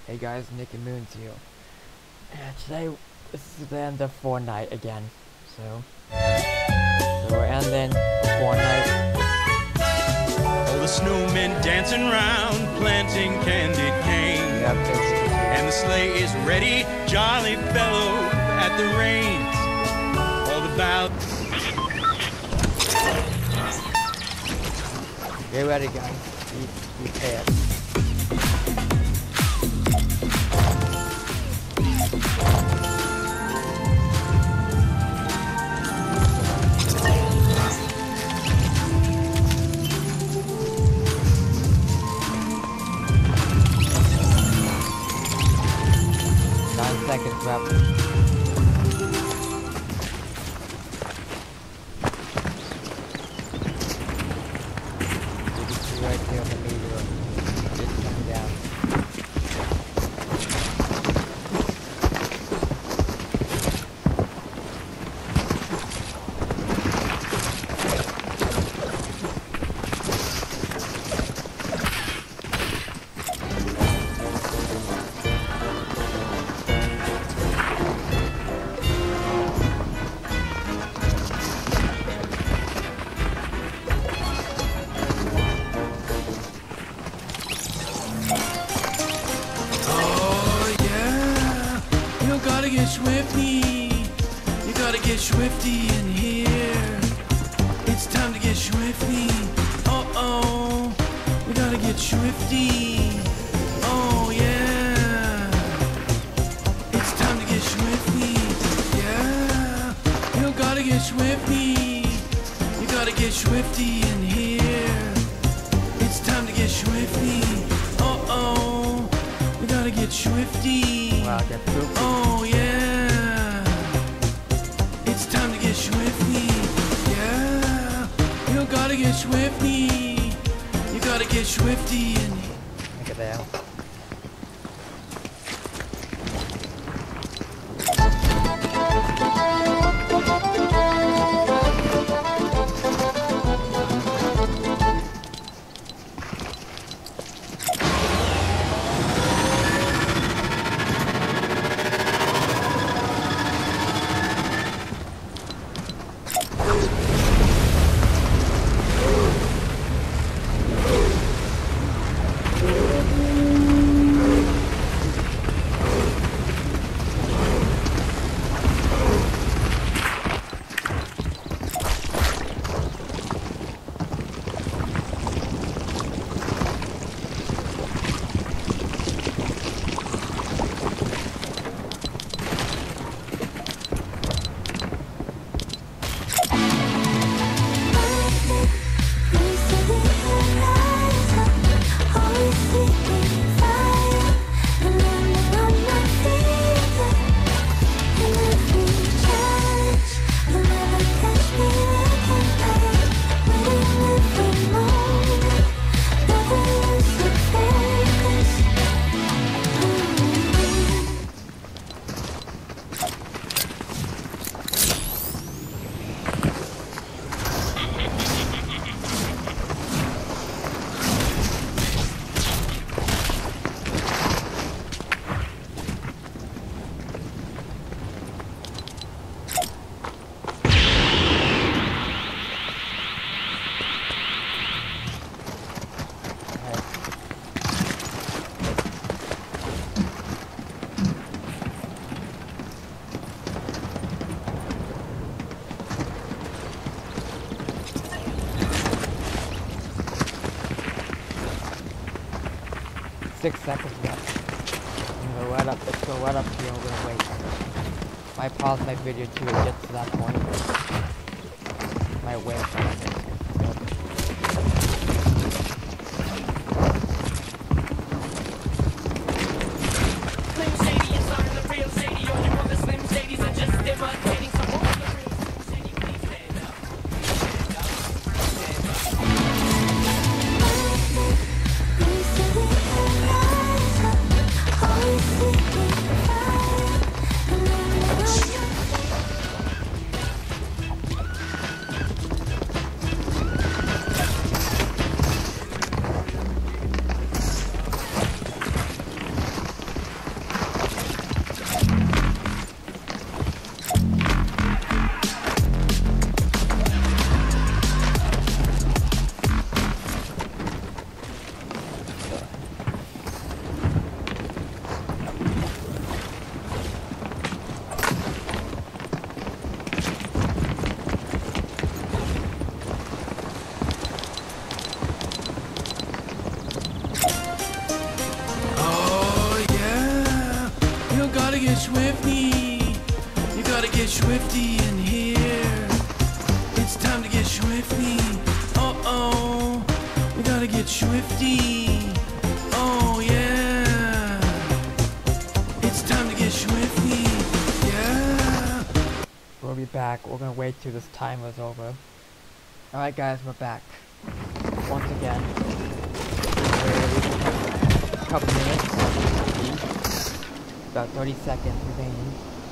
Hey guys, Nick and Moons here. And today, this is the end of Fortnite again. So we're ending Fortnite. All the snowmen dancing round, planting candied cane. Yep, And the sleigh is ready, jolly fellow at the reins. All the bow. Get ready, guys. Be prepared. Seconds left. You can see right there on the meter. It's coming down. You gotta get swifty in here. It's time to get swifty. Oh, we gotta get swifty. Oh yeah, it's time to get swifty. Yeah, you gotta get swifty. You gotta get swifty in here. It's time to get swifty. Oh, we gotta get swifty. Wow, get poopy. Oh yeah, it's time to get swifty. Yeah, you gotta get swifty. You gotta get swifty in here. Look at that. 6 seconds left. Go right up. Let's go right up here. We're gonna wait. Might pause my video too and get to that point. Might wait for a second. gotta get swifty. Oh yeah, it's time to get swifty. Yeah. We'll be back. We're gonna wait till this timer's over. Alright guys, we're back. Once again. A couple minutes. About 30 seconds remaining.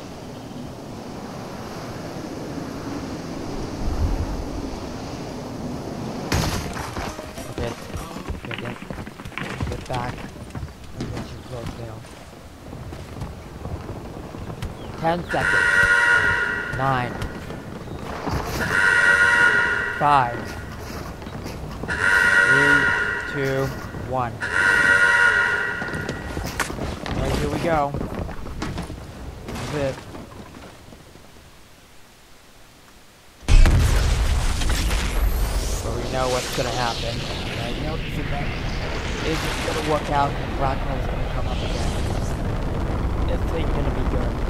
Okay, get back. I'm going to close down. 10 seconds. 9. 5. 3, 2, 1. Alright, here we go. This is it. So we know what's gonna happen. I know this event isn't gonna work out and Blackmail's gonna come up again. This ain't gonna be good.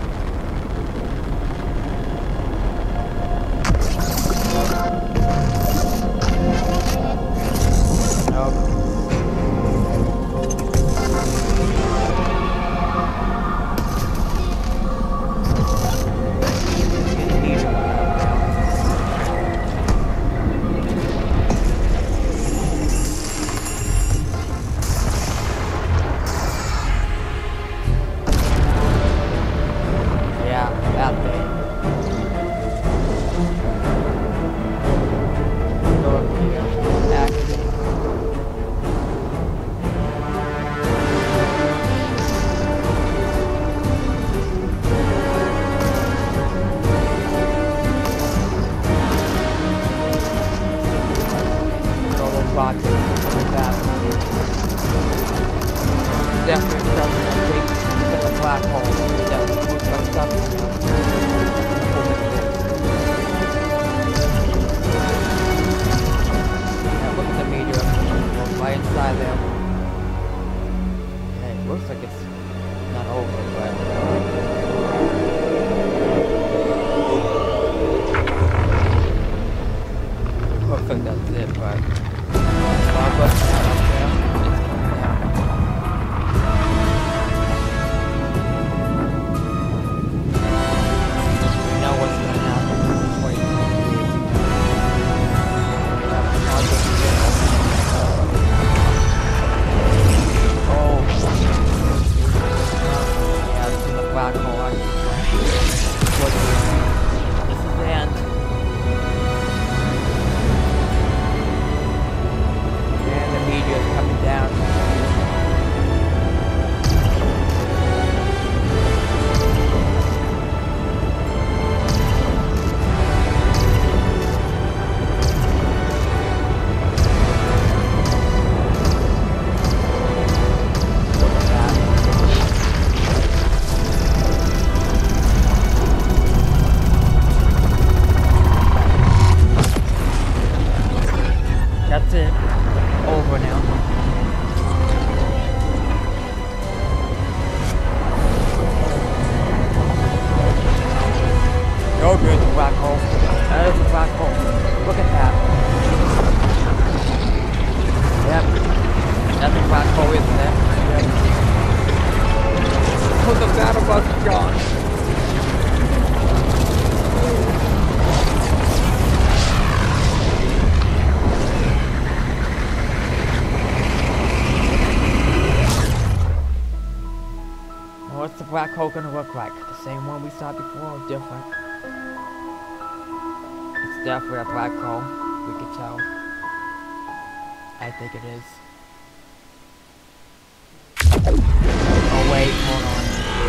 What's the black hole gonna look like? The same one we saw before or different? It's definitely a black hole, we can tell. I think it is. Oh wait, hold on.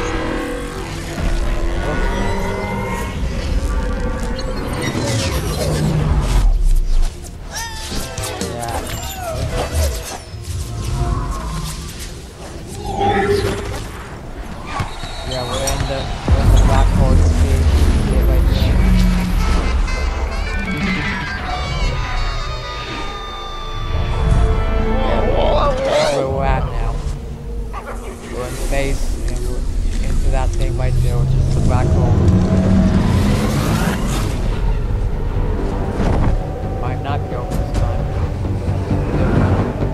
Yeah, we're in the black hole, you see it right there. Yeah, where we're at now. We're in space, and we're into that thing right there, which is the black hole. Might not go this time.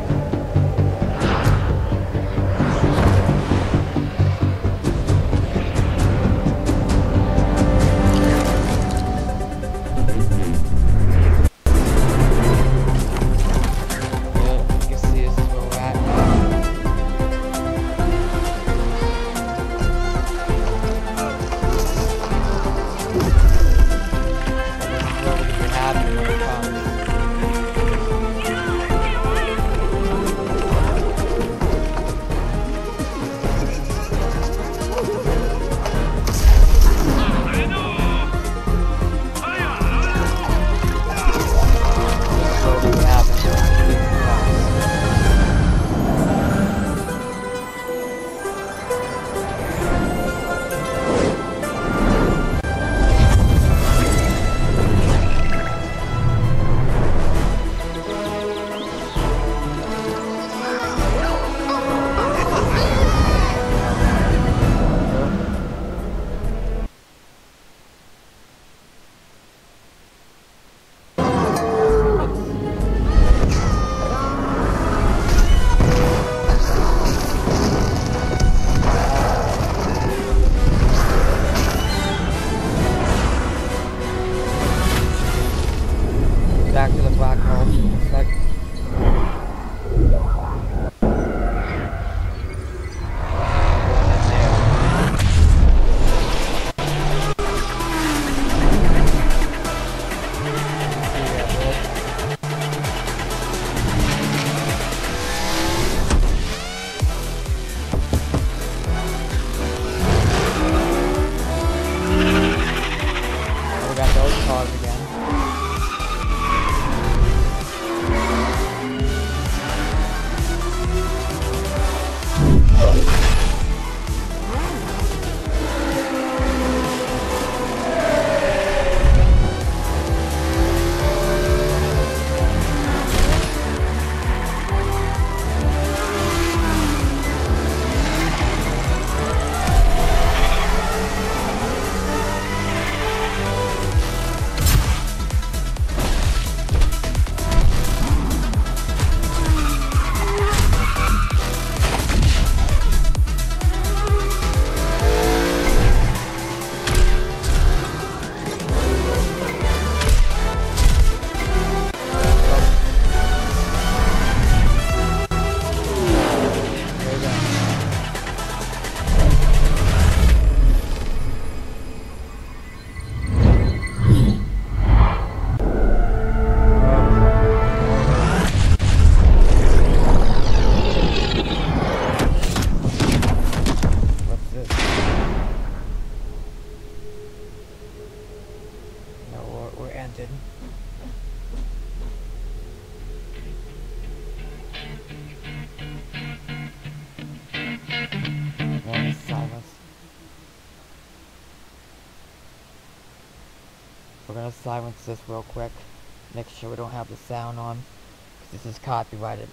silence this real quick. Make sure we don't have the sound on, because this is copyrighted.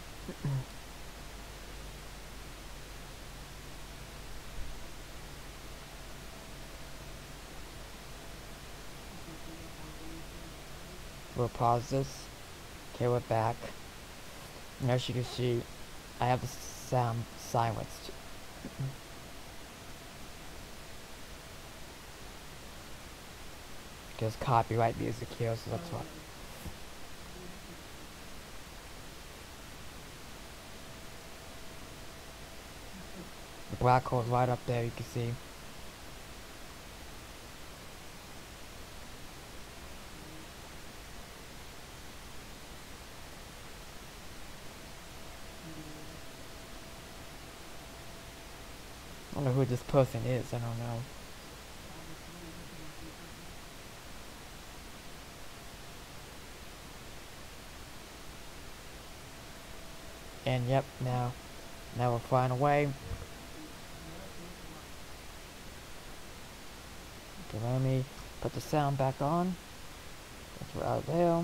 We'll pause this. Okay, we're back. And as you can see, I have the sound silenced. Because copyright music here, so that's why. The black hole's right up there, you can see. I don't know who this person is, I don't know. And yep, now we're flying away. Okay, let me put the sound back on. That's right out there.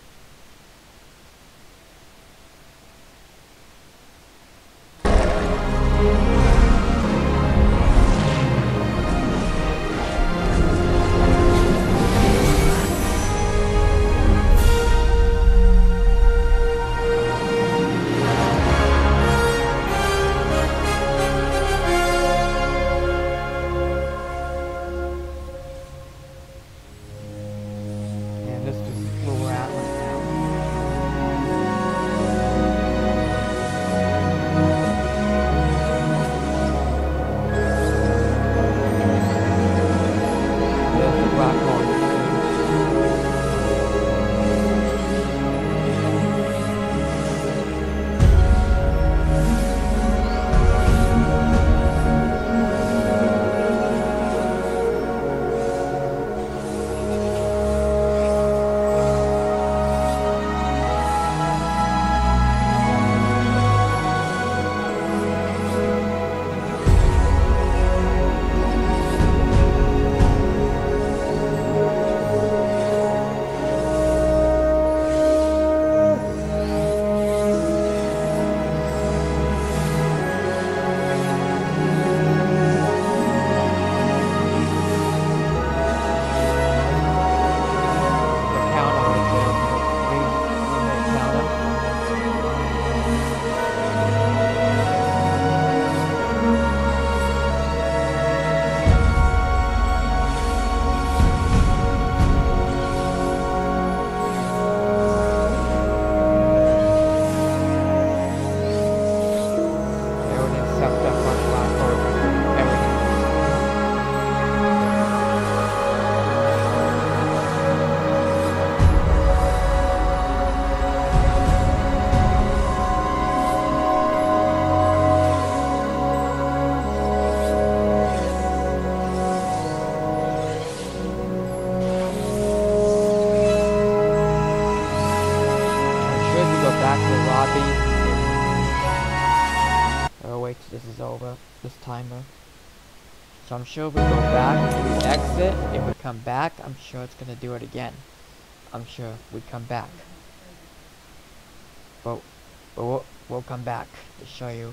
This timer. So I'm sure if we go back, we exit, if we come back, I'm sure it's gonna do it again. I'm sure we come back. But we'll come back to show you.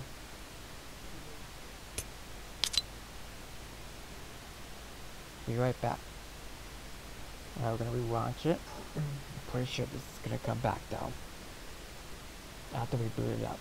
Be right back. Now we're gonna relaunch it. I'm pretty sure this is gonna come back though. After we boot it up.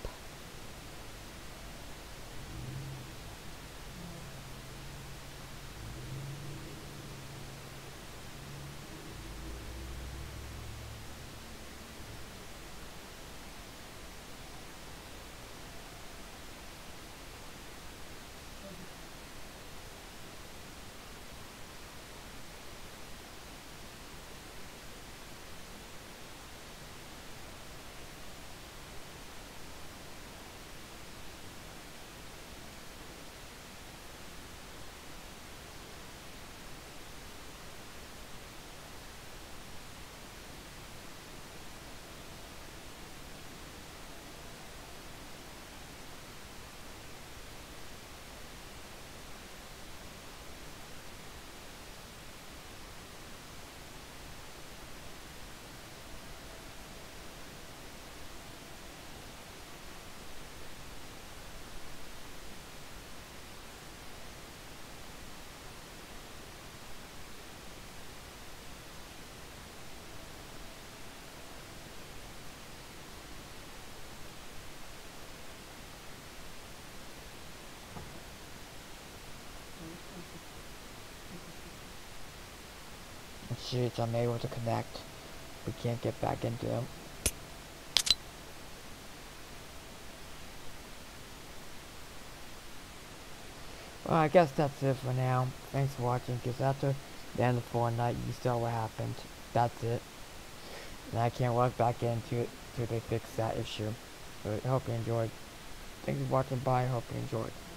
issues. I'm able to connect. We can't get back into them. Well, I guess that's it for now. Thanks for watching, because after the end of Fortnite, you saw what happened. That's it. And I can't log back into it till they fix that issue. But I hope you enjoyed. Thanks for watching. Bye. Hope you enjoyed.